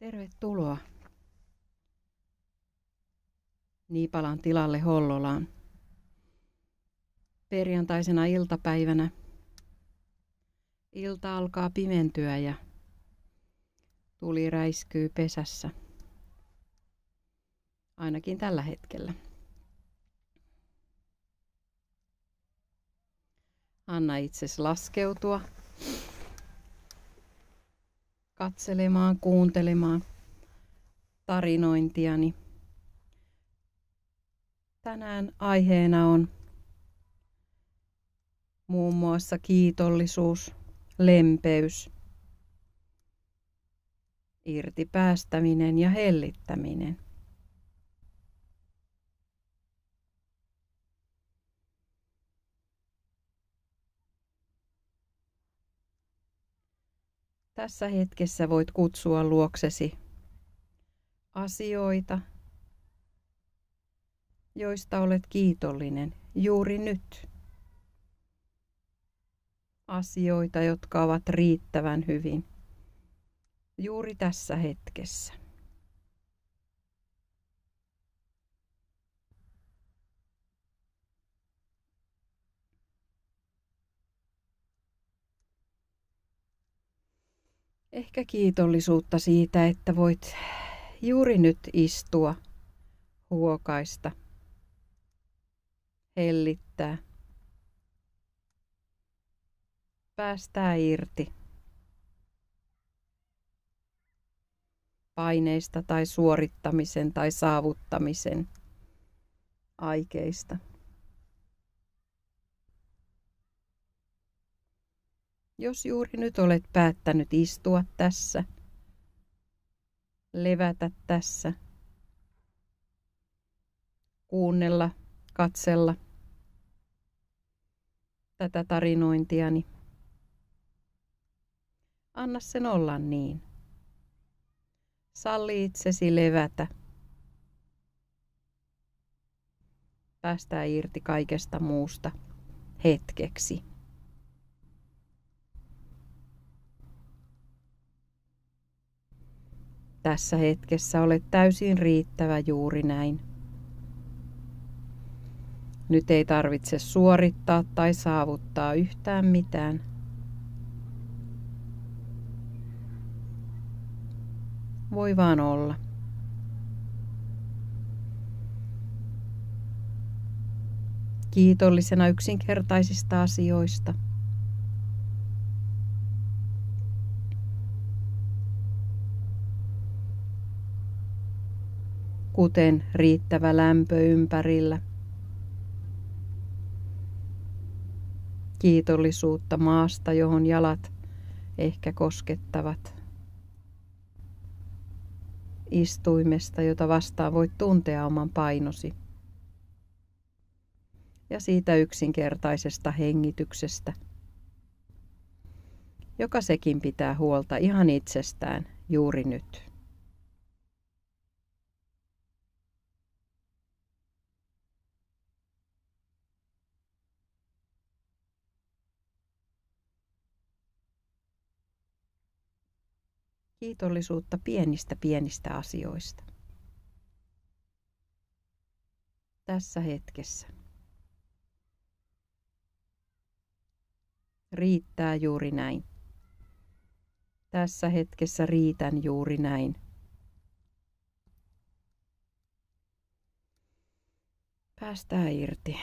Tervetuloa Niipalan tilalle Hollolaan. Perjantaisena iltapäivänä ilta alkaa pimentyä ja tuli räiskyy pesässä. Ainakin tällä hetkellä. Anna itsesi laskeutua, katselemaan, kuuntelemaan tarinointiani. Tänään aiheena on muun muassa kiitollisuus, lempeys, irti päästäminen ja hellittäminen. Tässä hetkessä voit kutsua luoksesi asioita, joista olet kiitollinen juuri nyt. Asioita, jotka ovat riittävän hyvin juuri tässä hetkessä. Ehkä kiitollisuutta siitä, että voit juuri nyt istua, huokaista, hellittää, päästää irti paineista tai suorittamisen tai saavuttamisen aikeista. Jos juuri nyt olet päättänyt istua tässä, levätä tässä, kuunnella, katsella tätä tarinointiani, anna sen olla niin. Salli itsesi levätä. Päästää irti kaikesta muusta hetkeksi. Tässä hetkessä olet täysin riittävä juuri näin. Nyt ei tarvitse suorittaa tai saavuttaa yhtään mitään. Voi vaan olla. Kiitollisena yksinkertaisista asioista. Kuten riittävä lämpö ympärillä. Kiitollisuutta maasta, johon jalat ehkä koskettavat. Istuimesta, jota vastaan voit tuntea oman painosi. Ja siitä yksinkertaisesta hengityksestä, joka sekin pitää huolta ihan itsestään juuri nyt. Kiitollisuutta pienistä asioista. Tässä hetkessä. Riittää juuri näin. Tässä hetkessä riitän juuri näin. Päästää irti.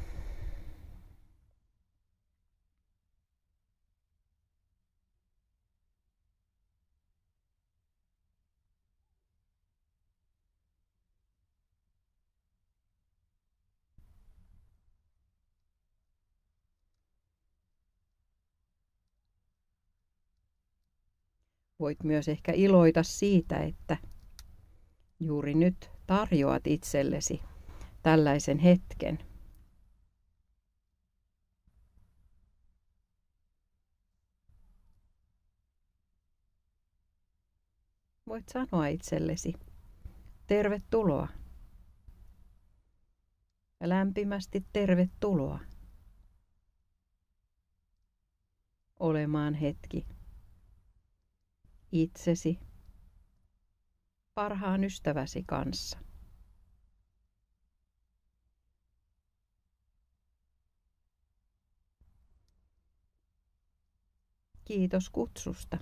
Voit myös ehkä iloita siitä, että juuri nyt tarjoat itsellesi tällaisen hetken. Voit sanoa itsellesi, tervetuloa. Ja lämpimästi tervetuloa olemaan hetki itsesi parhaan ystäväsi kanssa. Kiitos kutsusta.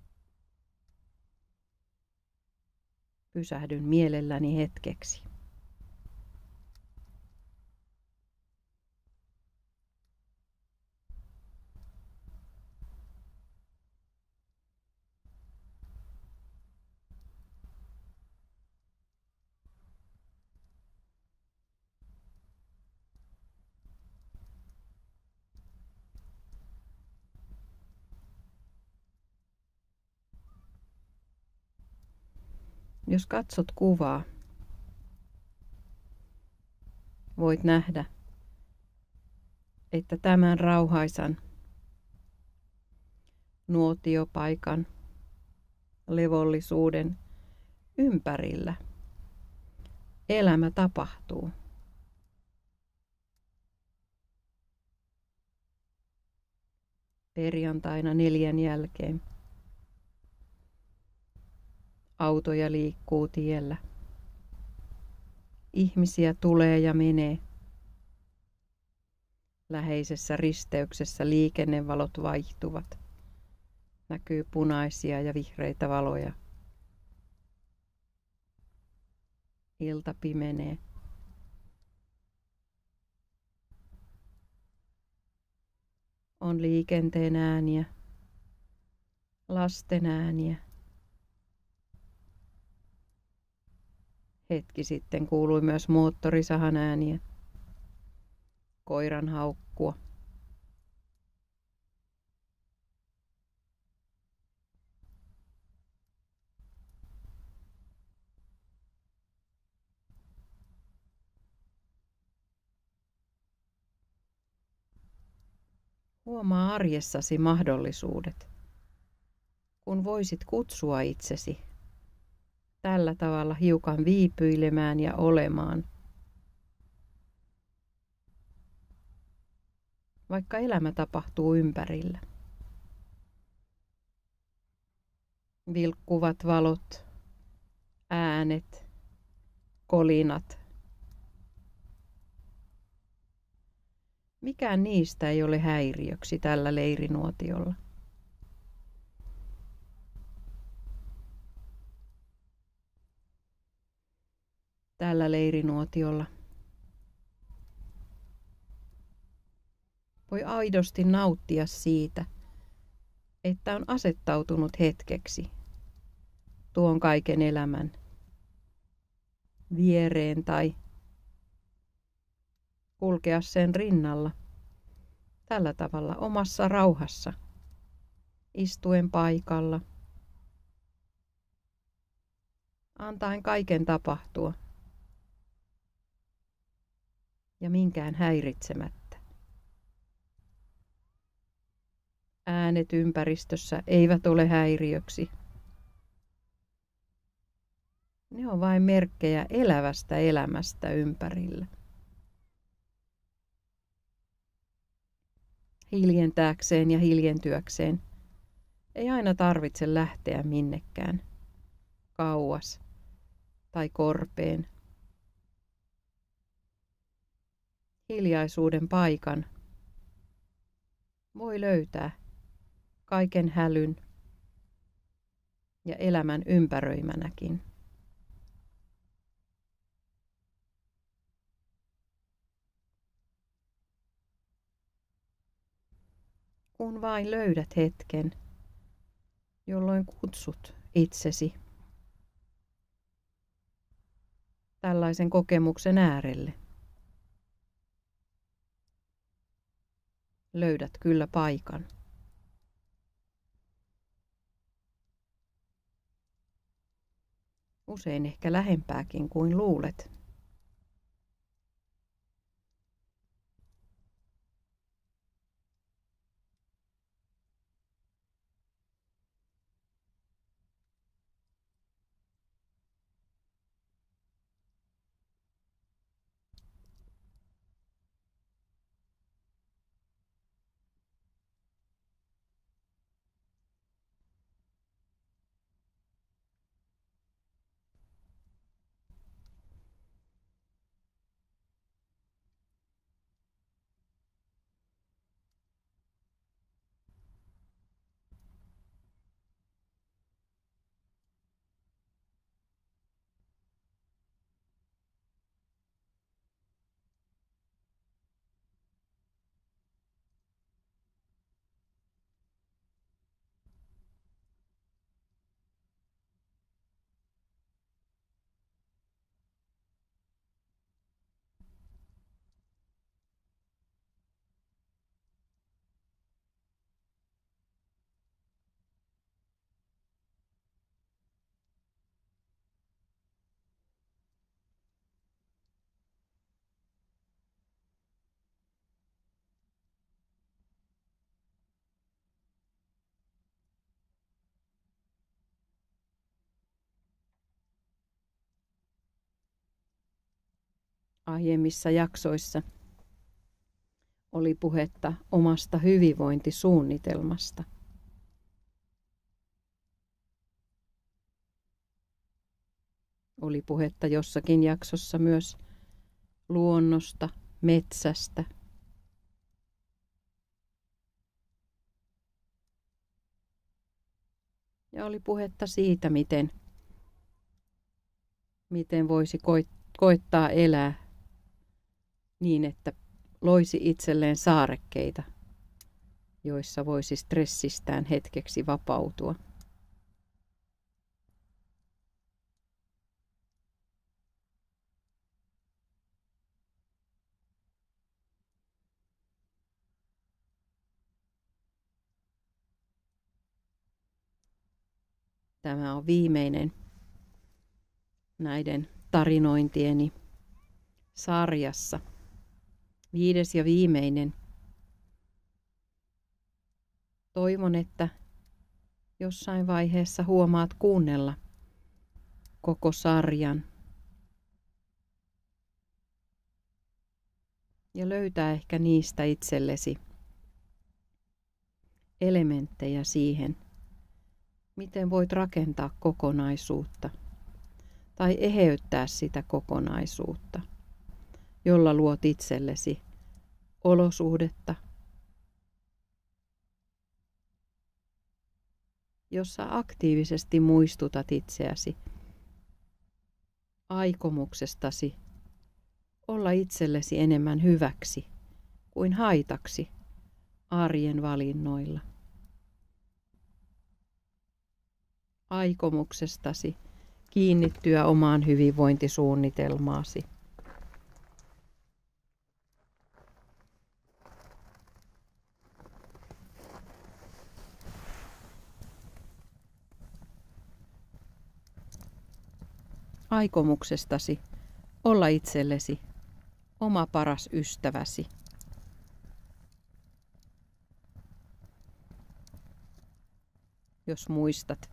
Pysähdyn mielelläni hetkeksi. Jos katsot kuvaa, voit nähdä, että tämän rauhaisan nuotiopaikan levollisuuden ympärillä elämä tapahtuu. Perjantaina 4 jälkeen autoja liikkuu tiellä. Ihmisiä tulee ja menee. Läheisessä risteyksessä liikennevalot vaihtuvat. Näkyy punaisia ja vihreitä valoja. Ilta pimenee. On liikenteen ääniä, lasten ääniä. Hetki sitten kuului myös moottorisahan ääniä, koiran haukkua. Huomaa arjessasi mahdollisuudet, kun voisit kutsua itsesi tällä tavalla hiukan viipyilemään ja olemaan. Vaikka elämä tapahtuu ympärillä. Vilkkuvat valot, äänet, kolinat. Mikään niistä ei ole häiriöksi tällä leirinuotiolla. Tällä leirinuotiolla voi aidosti nauttia siitä, että on asettautunut hetkeksi tuon kaiken elämän viereen tai kulkea sen rinnalla tällä tavalla omassa rauhassa, istuen paikalla, antaen kaiken tapahtua ja minkään häiritsemättä. Äänet ympäristössä eivät ole häiriöksi. Ne on vain merkkejä elävästä elämästä ympärillä. Hiljentääkseen ja hiljentyäkseen ei aina tarvitse lähteä minnekään, kauas tai korpeen. Hiljaisuuden paikan voi löytää kaiken hälyn ja elämän ympäröimänäkin. Kun vain löydät hetken, jolloin kutsut itsesi tällaisen kokemuksen äärelle. Löydät kyllä paikan. Usein ehkä lähempääkin kuin luulet. Aiemmissa jaksoissa oli puhetta omasta hyvinvointisuunnitelmasta. Oli puhetta jossakin jaksossa myös luonnosta, metsästä. Ja oli puhetta siitä, miten voisi koittaa elää niin, että loisi itselleen saarekkeita, joissa voisi stressistään hetkeksi vapautua. Tämä on viimeinen näiden tarinointieni sarjassa. 5. ja viimeinen. Toivon, että jossain vaiheessa huomaat kuunnella koko sarjan ja löytää ehkä niistä itsellesi elementtejä siihen, miten voit rakentaa kokonaisuutta tai eheyttää sitä kokonaisuutta, jolla luot itsellesi olosuhdetta, jossa aktiivisesti muistutat itseäsi aikomuksestasi olla itsellesi enemmän hyväksi kuin haitaksi arjen valinnoilla. Aikomuksestasi kiinnittyä omaan hyvinvointisuunnitelmaasi. Aikomuksestasi olla itsellesi oma paras ystäväsi. Jos muistat,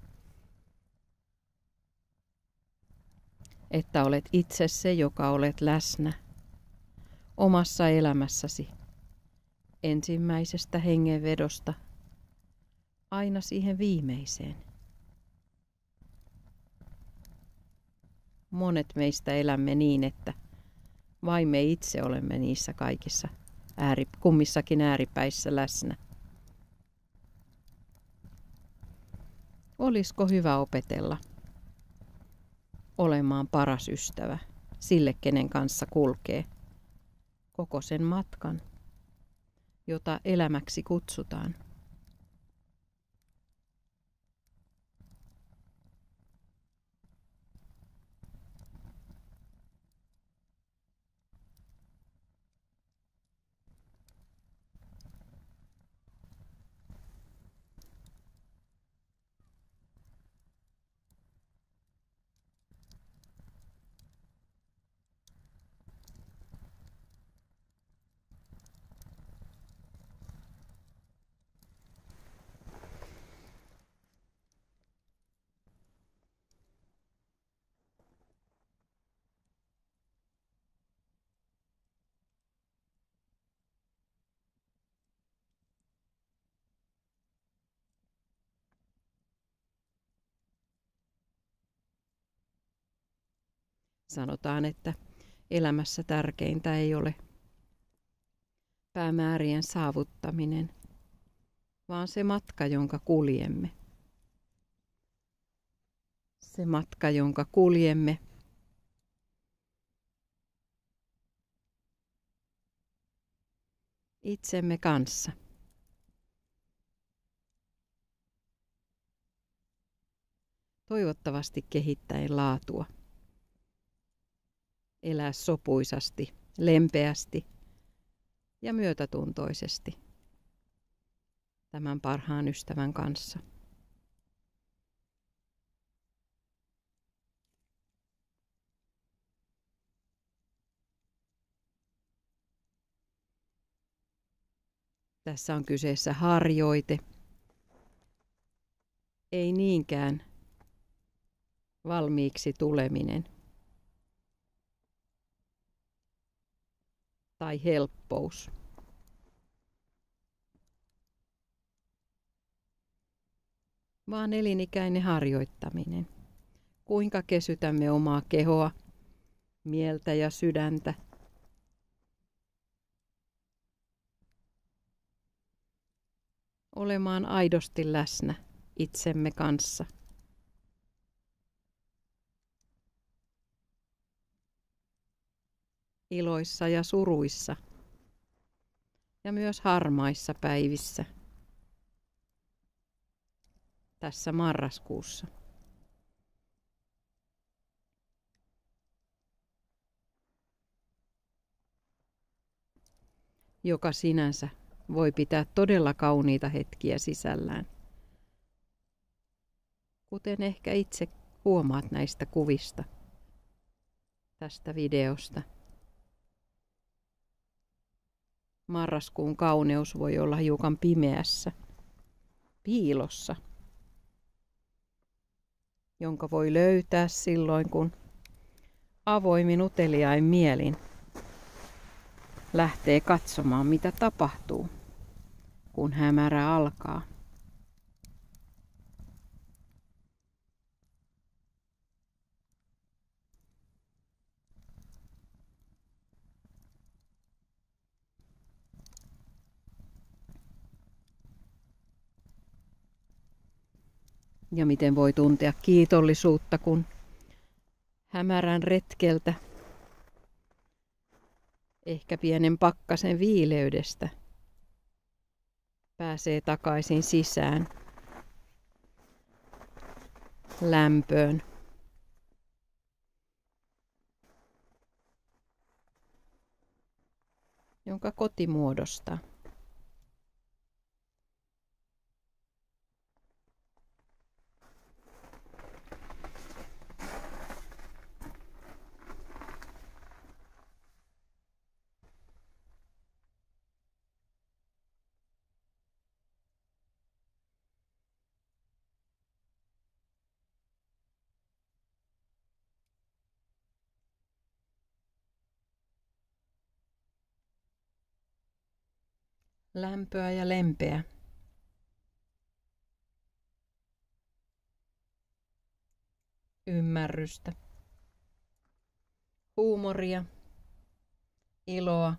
että olet itse se, joka olet läsnä omassa elämässäsi ensimmäisestä hengenvedosta aina siihen viimeiseen. Monet meistä elämme niin, että vain me itse olemme niissä kaikissa kummissakin ääripäissä läsnä. Olisiko hyvä opetella olemaan paras ystävä sille, kenen kanssa kulkee koko sen matkan, jota elämäksi kutsutaan? Sanotaan, että elämässä tärkeintä ei ole päämäärien saavuttaminen, vaan se matka, jonka kuljemme. Se matka, jonka kuljemme itsemme kanssa. Toivottavasti kehittäen laatua. Elää sopuisasti, lempeästi ja myötätuntoisesti tämän parhaan ystävän kanssa. Tässä on kyseessä harjoite, ei niinkään valmiiksi tuleminen. tai helppous. Vaan elinikäinen harjoittaminen. Kuinka kesytämme omaa kehoa, mieltä ja sydäntä. Olemaan aidosti läsnä itsemme kanssa. Iloissa ja suruissa. Ja myös harmaissa päivissä. Tässä marraskuussa. Joka sinänsä voi pitää todella kauniita hetkiä sisällään. Kuten ehkä itse huomaat näistä kuvista, tästä videosta. Marraskuun kauneus voi olla hiukan pimeässä, piilossa, jonka voi löytää silloin, kun avoimin uteliain mielin lähtee katsomaan, mitä tapahtuu, kun hämärä alkaa. Ja miten voi tuntea kiitollisuutta, kun hämärän retkeltä, ehkä pienen pakkasen viileydestä, pääsee takaisin sisään, lämpöön. Jonka koti muodostaa. Lämpöä ja lempeä. Ymmärrystä. Huumoria. Iloa.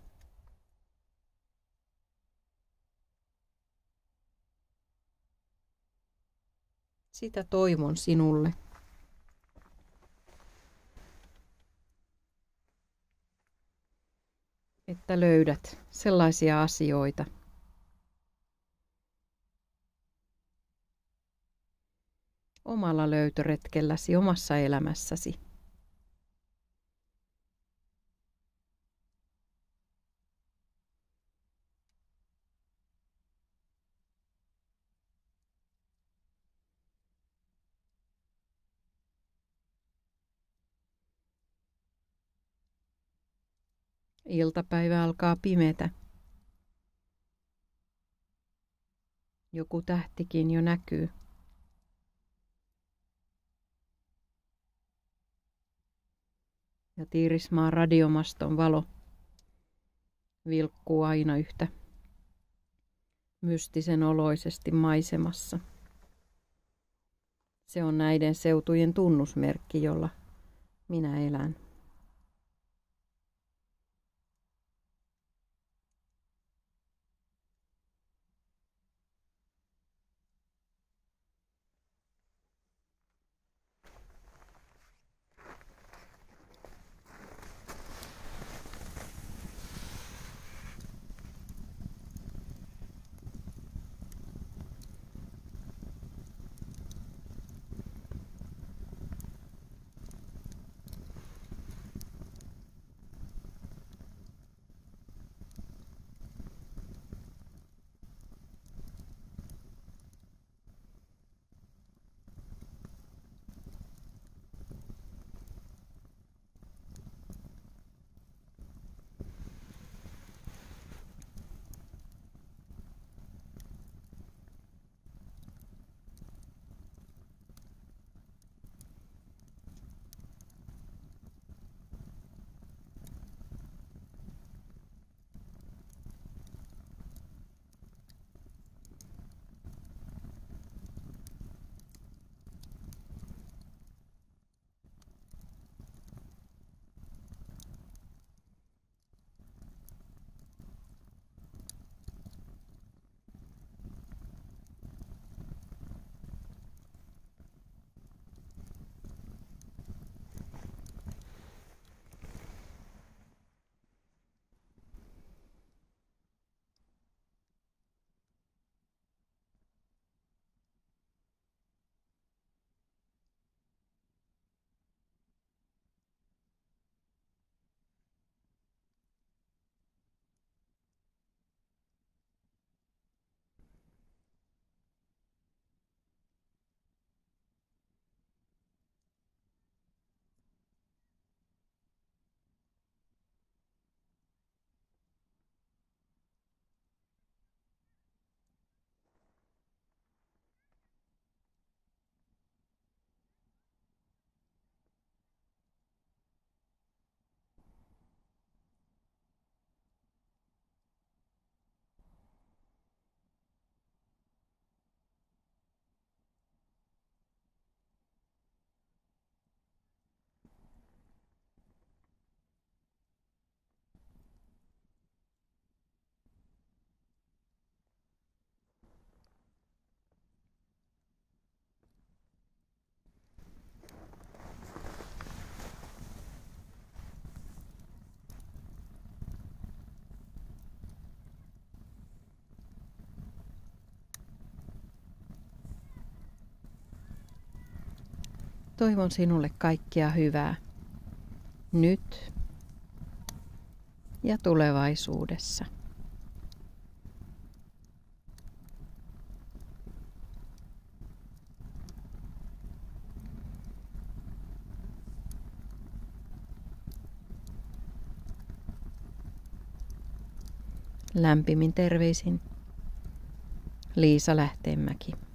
Sitä toivon sinulle. Että löydät sellaisia asioita, omalla löytöretkelläsi, omassa elämässäsi. Iltapäivä alkaa pimetä. Joku tähtikin jo näkyy. Ja Tiirismaan radiomaston valo vilkkuu aina yhtä mystisen oloisesti maisemassa. Se on näiden seutujen tunnusmerkki, jolla minä elän. Toivon sinulle kaikkea hyvää nyt ja tulevaisuudessa. Lämpimin terveisin Liisa Lähteenmäki.